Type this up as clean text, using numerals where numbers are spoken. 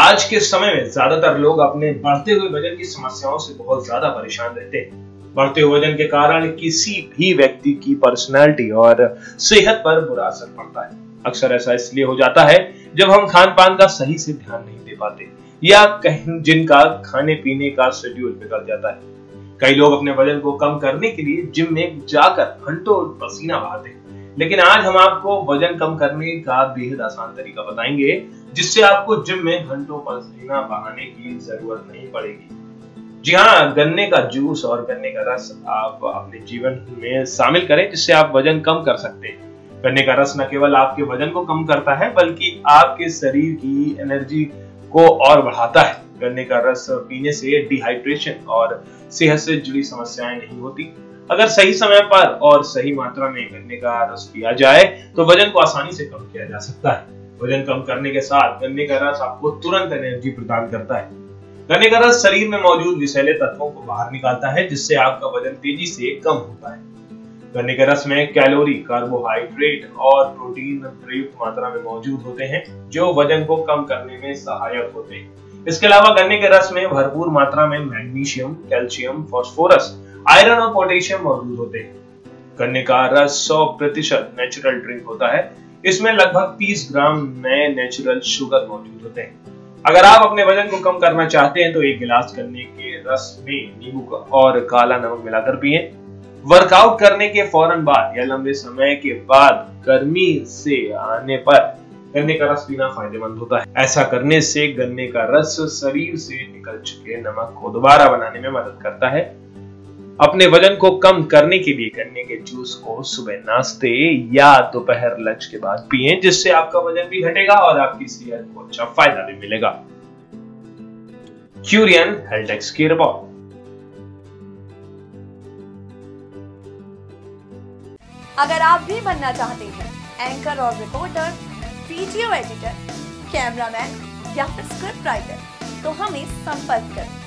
आज के समय में ज्यादातर लोग अपने बढ़ते हुए वजन की समस्याओं से बहुत ज्यादा परेशान रहते हैं। बढ़ते हुए वजन के कारण किसी भी व्यक्ति की पर्सनैलिटी और सेहत पर बुरा असर पड़ता है। अक्सर ऐसा इसलिए हो जाता है जब हम खान पान का सही से ध्यान नहीं दे पाते या कहीं जिनका खाने पीने का शेड्यूल बिगड़ जाता है। कई लोग अपने वजन को कम करने के लिए जिम में जाकर घंटों पसीना बहाते हैं, लेकिन आज हम आपको वजन कम करने का बेहद आसान तरीका बताएंगे जिससे आपको जिम में घंटों पसीना बहाने की जरूरत नहीं पड़ेगी। जी हाँ, गन्ने का जूस और गन्ने का रस आप अपने जीवन में शामिल करें जिससे आप वजन कम कर सकते हैं। गन्ने का रस न केवल आपके वजन को कम करता है बल्कि आपके शरीर की एनर्जी को और बढ़ाता है। गन्ने का रस पीने से डिहाइड्रेशन और सेहत से जुड़ी समस्याएं नहीं होती। अगर सही समय पर और सही मात्रा में गन्ने का रस पिया जाए तो वजन को आसानी से कम किया जा सकता है। वजन कम करने के साथ गन्ने का रस आपको तुरंत एनर्जी प्रदान करता है। गन्ने का रस शरीर में मौजूद विषैले तत्वों को बाहर निकालता है जिससे आपका वजन तेजी से कम होता है। गन्ने के रस में कैलोरी, कार्बोहाइड्रेट और प्रोटीन प्रयुक्त मात्रा में मौजूद होते हैं जो वजन को कम करने में सहायक होते हैं। इसके अलावा गन्ने के रस में भरपूर मात्रा में मैग्नीशियम, कैल्शियम, फास्फोरस, आयरन और पोटेशियम मौजूद होते हैं। गन्ने का रस 100% नेचुरल ड्रिंक होता है। इसमें लगभग 30 ग्राम नए नेचुरल शुगर मौजूद होते हैं। अगर आप अपने वजन को कम करना चाहते हैं तो एक गिलास गन्ने के रस में नींबू और काला नमक मिलाकर पिएं। वर्कआउट करने के फौरन बाद या लंबे समय के बाद गर्मी से आने पर गन्ने का रस पीना फायदेमंद होता है। ऐसा करने से गन्ने का रस शरीर से निकल चुके नमक को दोबारा बनाने में मदद करता है। अपने वजन को कम करने के लिए गन्ने के जूस को सुबह नाश्ते या दोपहर लंच के बाद पिएं जिससे आपका वजन भी घटेगा और आपकी सेहत को अच्छा फायदा भी मिलेगा। क्यूरियन हेल्थ की रिपोर्ट। अगर आप भी बनना चाहते हैं एंकर और रिपोर्टर, वीडियो एडिटर, कैमरामैन या फिर स्क्रिप्ट राइटर तो हमें संपर्क करें।